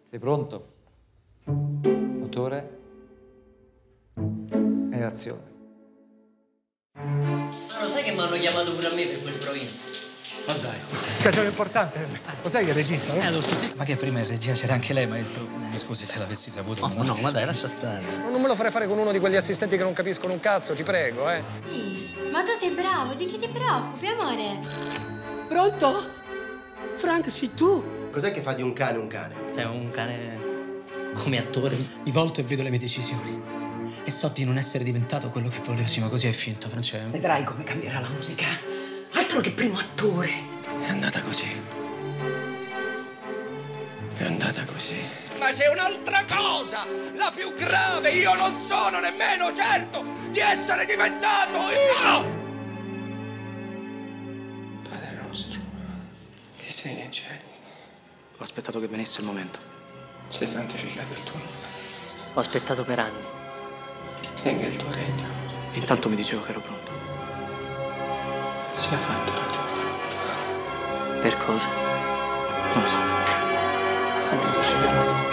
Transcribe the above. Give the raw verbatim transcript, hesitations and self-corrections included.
Sei pronto? Motore e azione. Ma lo sai che mi hanno chiamato pure a me per quel provino? Ma dai. Occasione importante. Lo sai che è il regista, no? Eh, lo so, sì. Ma che prima in regia c'era anche lei, maestro? Mi scusi se l'avessi saputo. Oh, no, ma dai, lascia stare. Non me lo farei fare con uno di quegli assistenti che non capiscono un cazzo, ti prego, eh. Ehi, ma tu sei bravo, di chi ti preoccupi, amore? Pronto? Frank, sei tu? Cos'è che fa di un cane un cane? Cioè, un cane come attore. Mi volto e vedo le mie decisioni. E so di non essere diventato quello che volevo. Sì, ma così è finto, Francesco. Vedrai come cambierà la musica. Altro che primo attore. È andata così. È andata così. Ma c'è un'altra cosa, la più grave. Io non sono nemmeno certo di essere diventato io! Padre nostro, che sei nei cieli. Ho aspettato che venisse il momento. Sia santificato il tuo nome. Ho aspettato per anni. Venga il tuo regno. Intanto mi dicevo che ero pronto. Sia fatta la tua volontà. Per cosa? Non lo so. Come in cielo,